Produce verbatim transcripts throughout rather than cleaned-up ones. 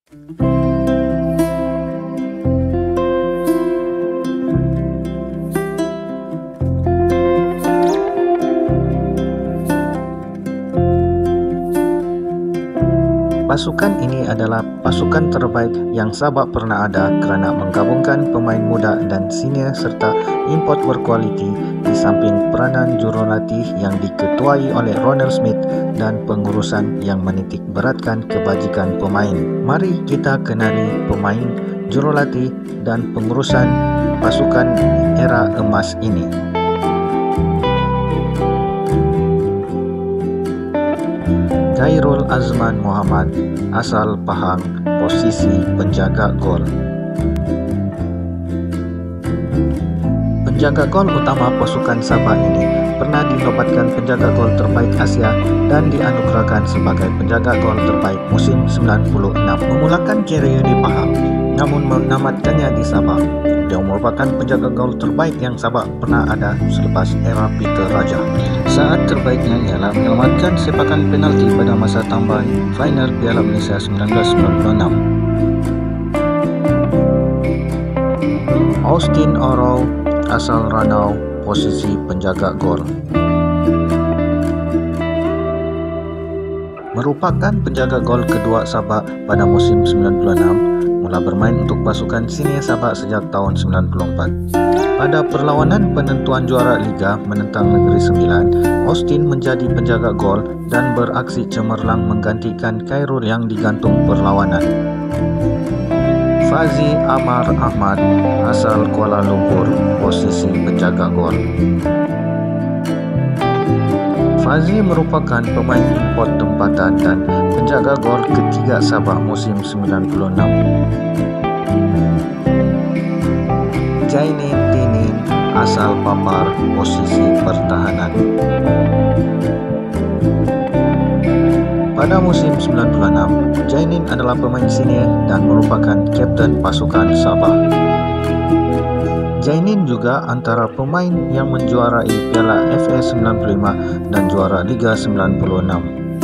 Pasukan ini adalah pasukan terbaik yang Sabah pernah ada kerana menggabungkan pemain muda dan senior serta import berkualiti di samping peranan jurulatih yang diketuai oleh Ronald Smith dan pengurusan yang menitik beratkan kebajikan pemain. Mari kita kenali pemain, jurulatih dan pengurusan pasukan era emas ini. Khairul Azman Muhammad, asal Pahang, posisi penjaga gol. Penjaga gol utama pasukan Sabah ini pernah dinobatkan penjaga gol terbaik Asia dan dianugerahkan sebagai penjaga gol terbaik musim sembilan puluh enam. Memulakan kerjaya di Pahang, namun menamatkannya di Sabah. Dia merupakan penjaga gol terbaik yang Sabah pernah ada selepas era Peter Raja. Saat terbaiknya ialah menyelamatkan sepakan penalti pada masa tambahan final Piala Malaysia seribu sembilan ratus sembilan puluh enam. Austin Orow, asal Ranau, posisi penjaga gol. Merupakan penjaga gol kedua Sabah pada musim sembilan puluh enam, mula bermain untuk pasukan senior Sabah sejak tahun sembilan puluh empat. Pada perlawanan penentuan juara Liga menentang Negeri Sembilan, Austin menjadi penjaga gol dan beraksi cemerlang menggantikan Khairul yang digantung perlawanan. Fazi Amar Ahmad, asal Kuala Lumpur, posisi penjaga gol. Fazi merupakan pemain import tempatan dan penjaga gol ketiga Sabah musim sembilan puluh enam. Jainin Tinin, asal Papar, posisi pertahanan. Pada musim sembilan puluh enam, Jainin adalah pemain senior dan merupakan kapten pasukan Sabah. Jainin juga antara pemain yang menjuarai Piala F A sembilan puluh lima dan juara Liga sembilan puluh enam.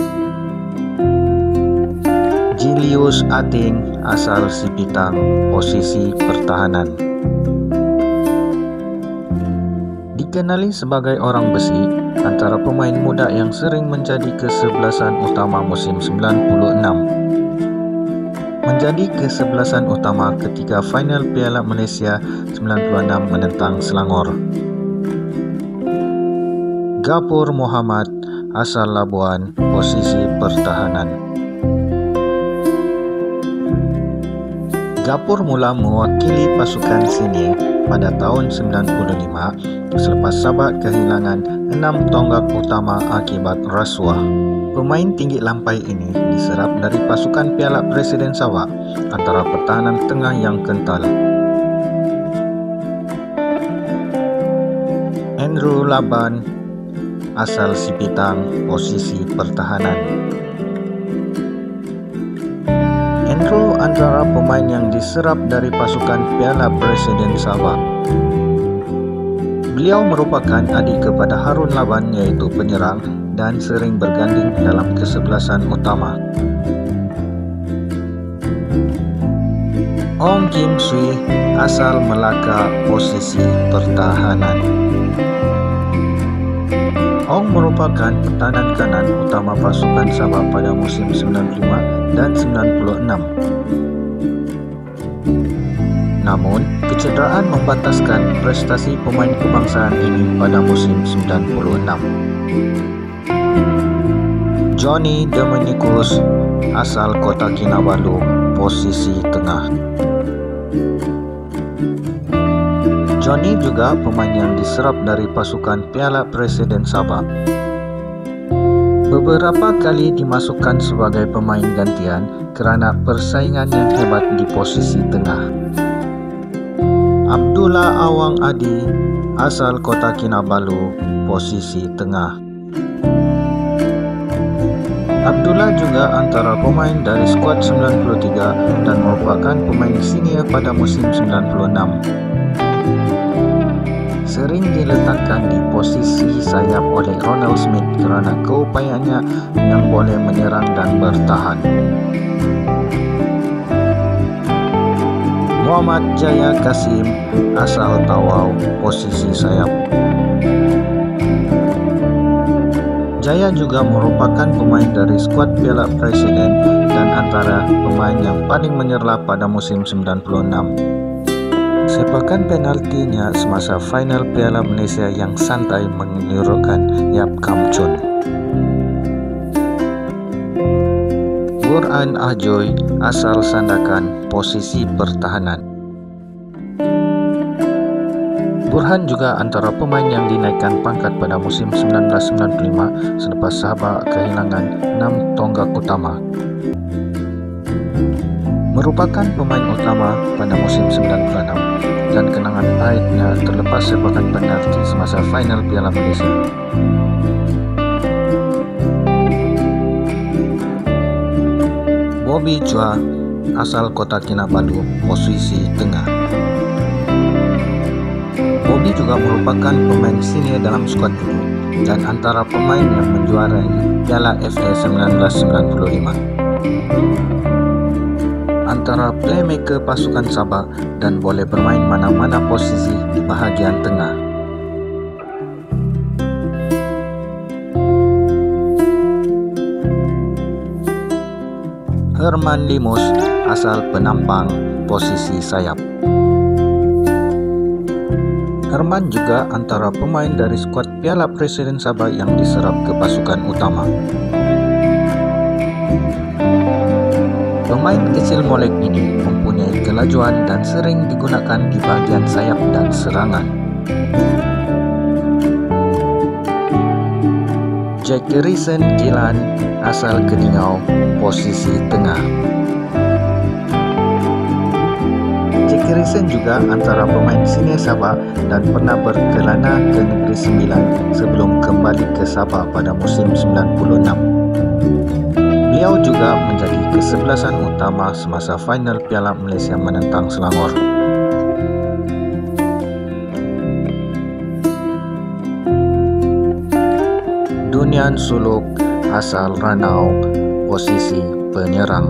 Julius Ating, asal Sipitang, posisi pertahanan. Dikenali sebagai orang besi, antara pemain muda yang sering menjadi kesebelasan utama musim sembilan puluh enam. Menjadi kesebelasan utama ketika final Piala Malaysia sembilan puluh enam menentang Selangor. Gapur Muhammad, asal Labuan, posisi pertahanan. Gapur mula mewakili pasukan senior pada tahun sembilan puluh lima selepas Sabah kehilangan enam tonggak utama akibat rasuah. Pemain tinggi lampai ini diserap dari pasukan Piala Presiden Sabah antara pertahanan tengah yang kental. Andrew Laban, asal Sipitang, posisi pertahanan. Andrew antara pemain yang diserap dari pasukan Piala Presiden Sabah. Beliau merupakan adik kepada Harun Laban, iaitu penyerang dan sering berganding dalam kesebelasan utama. Ong Kim Sui, asal Melaka, posisi pertahanan. Ong merupakan pertahanan kanan utama pasukan Sabah pada musim sembilan puluh lima dan sembilan puluh enam. Namun, kecederaan membataskan prestasi pemain kebangsaan ini pada musim sembilan puluh enam. Johnny Dominikus, asal Kota Kinabalu, posisi tengah. Johnny juga pemain yang diserap dari pasukan Piala Presiden Sabah. Beberapa kali dimasukkan sebagai pemain gantian kerana persaingan yang hebat di posisi tengah. Abdullah Awang Adi, asal Kota Kinabalu, posisi tengah. Abdullah juga antara pemain dari skuad sembilan puluh tiga dan merupakan pemain senior pada musim sembilan puluh enam. Sering diletakkan di posisi sayap oleh Ronald Smith kerana keupayaannya yang boleh menyerang dan bertahan. Muhammad Jaya Kasim asal Tawau, posisi sayap. Jaya juga merupakan pemain dari skuad Piala Presiden dan antara pemain yang paling menyerlah pada musim sembilan puluh enam. Sepakan penaltinya semasa final Piala Malaysia yang santai menirukan Yap Kam Chun. Burhan Ahjoy asal Sandakan, posisi pertahanan. Burhan juga antara pemain yang dinaikkan pangkat pada musim sembilan belas sembilan puluh lima selepas Sabah kehilangan enam tonggak utama. Merupakan pemain utama pada musim sembilan puluh enam dan kenangan pahitnya terlepas sepakan penalti semasa final Piala Malaysia. Bobby Chua asal Kota Kinabalu, posisi tengah. Bobby juga merupakan pemain senior dalam skuad ini dan antara pemain yang menjuarai Piala F A sembilan belas sembilan puluh lima. Antara playmaker pasukan Sabah dan boleh bermain mana-mana posisi di bahagian tengah. Herman Limus asal Penampang, posisi sayap. Herman juga antara pemain dari skuad Piala Presiden Sabah yang diserap ke pasukan utama. Pemain kecil molek ini mempunyai kelajuan dan sering digunakan di bagian sayap dan serangan. Jack Garrison Gilan asal Keningau, posisi tengah. Jack Garrison juga antara pemain senior Sabah dan pernah berkelana ke Negeri Sembilan sebelum kembali ke Sabah pada musim sembilan puluh enam. Beliau juga menjadi kesebelasan utama semasa final Piala Malaysia menentang Selangor. Dunian Suluk asal Ranau, posisi penyerang.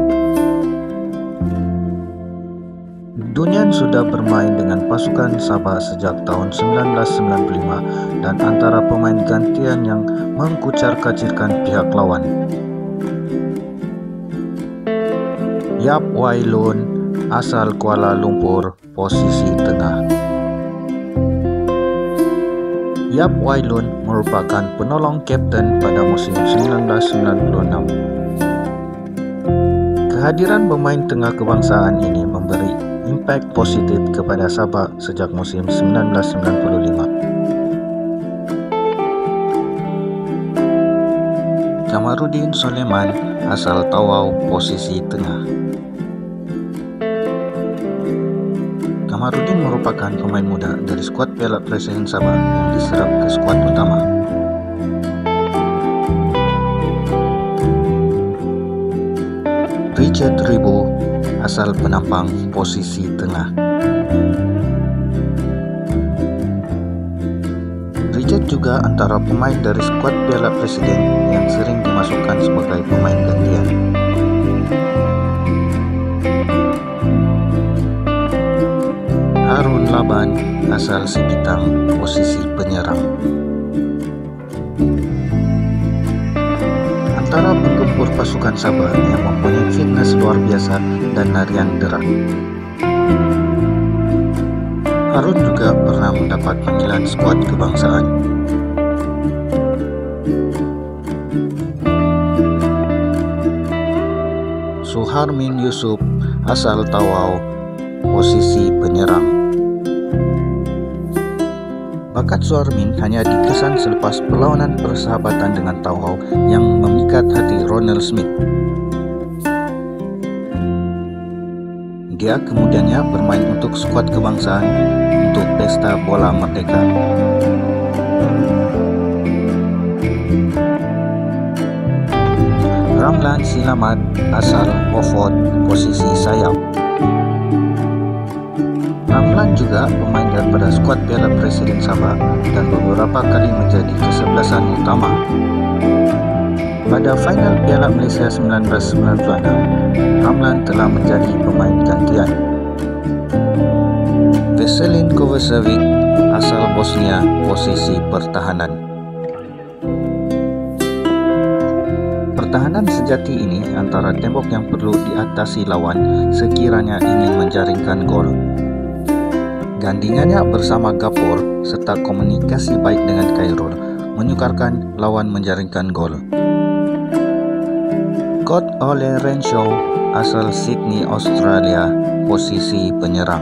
Dunian sudah bermain dengan pasukan Sabah sejak tahun sembilan belas sembilan puluh lima dan antara pemain gantian yang mengkucar-kacirkan pihak lawan. Yap Wai Lun asal Kuala Lumpur, posisi tengah. Yap Wai Lun merupakan penolong kapten pada musim sembilan belas sembilan puluh enam. Kehadiran pemain tengah kebangsaan ini memberi impak positif kepada Sabah sejak musim sembilan belas sembilan puluh lima. Kamarudin Soleman asal Tawau, posisi tengah. Kamarudin merupakan pemain muda dari skuad Piala Presiden Sabah yang diserap ke skuad utama. Richard Ribo asal Penampang, posisi tengah. Richard juga antara pemain dari skuad Piala Presiden yang sering dimasukkan sebagai pemain gantian. Harun Laban asal Sipitang, posisi penyerang. Antara penggempur pasukan Sabah yang mempunyai fitness luar biasa dan larian derak. Harun juga pernah mendapat panggilan skuad kebangsaan. Suharmin Yusuf asal Tawau, posisi penyerang. Bakat Suharmin hanya dikesan selepas perlawanan persahabatan dengan Tawau yang memikat hati Ronald Smith. Dia kemudiannya bermain untuk skuad kebangsaan untuk Pesta Bola Merdeka. Ramlan Silamat asal Beaufort, posisi sayap. Ramlan juga pemain daripada skuad Piala Presiden Sabah dan beberapa kali menjadi kesebelasan utama. Pada final Piala Malaysia sembilan belas sembilan puluh enam, Ramlan telah menjadi pemain gantian. Veselin Kovacevic, asal Bosnia, posisi pertahanan. Pertahanan sejati ini antara tembok yang perlu diatasi lawan sekiranya ingin menjaringkan gol. Gandingannya bersama Gapur serta komunikasi baik dengan Khairul menyukarkan lawan menjaringkan gol. Scott oleh Renshaw, asal Sydney, Australia, posisi penyerang.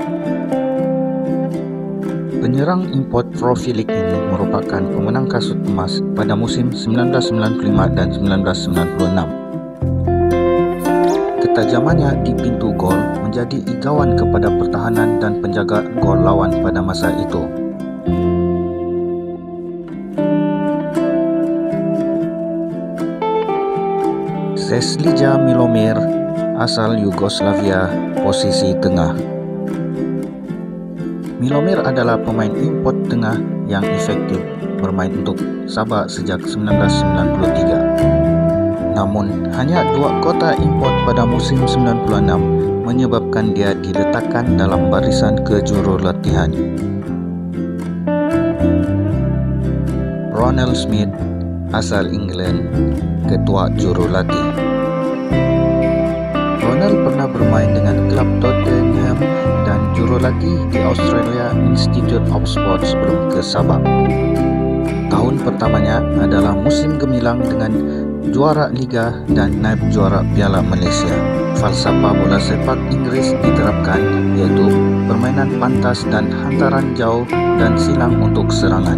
Penyerang import Profilik ini merupakan pemenang kasut emas pada musim sembilan belas sembilan puluh lima dan sembilan belas sembilan puluh enam. Ketajamannya di pintu gol menjadi igawan kepada pertahanan dan penjaga gol lawan pada masa itu. Ceslica Milomir, asal Yugoslavia, posisi tengah. Milomir adalah pemain import tengah yang efektif bermain untuk Sabah sejak sembilan belas sembilan puluh tiga. Namun, hanya dua kota import pada musim sembilan puluh enam menyebabkan dia diletakkan dalam barisan kejurulatihan. Ronald Smith, asal England, ketua jurulatih. Ronald pernah bermain dengan klub Tottenham dan jurulatih di Australia Institute of Sport sebelum ke Sabah. Tahun pertamanya adalah musim gemilang dengan juara Liga dan naib juara Piala Malaysia. Falsafah bola sepak Inggris diterapkan, yaitu permainan pantas dan hantaran jauh dan silang untuk serangan.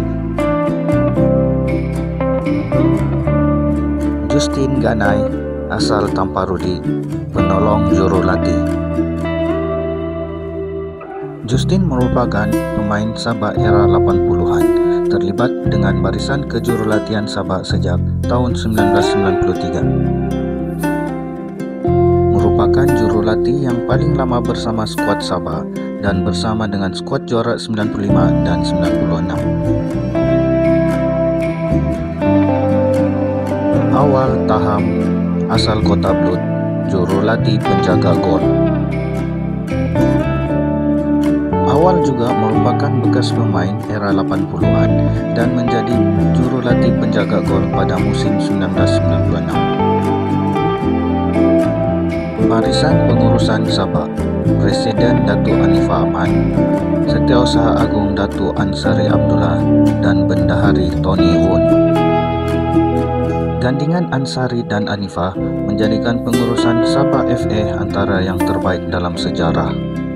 Justin Ganai, asal Tamparudi, penolong jurulatih. Justin merupakan pemain Sabah era lapan puluhan, terlibat dengan barisan kejurulatihan Sabah sejak tahun sembilan belas sembilan puluh tiga. Merupakan jurulatih yang paling lama bersama skuad Sabah dan bersama dengan skuad juara sembilan puluh lima dan sembilan puluh enam. Awal Taham, asal Kota Blut, jurulatih penjaga gol. Awal juga merupakan bekas pemain era lapan puluhan dan menjadi jurulatih penjaga gol pada musim sembilan belas sembilan puluh enam. Barisan Pengurusan Sabah, Presiden Datuk Anifah Ahmad, Setiausaha Agung Datuk Ansari Abdullah, dan Bendahari Tony Woon. Gandingan Ansari dan Anifah menjadikan pengurusan Sabah F A antara yang terbaik dalam sejarah.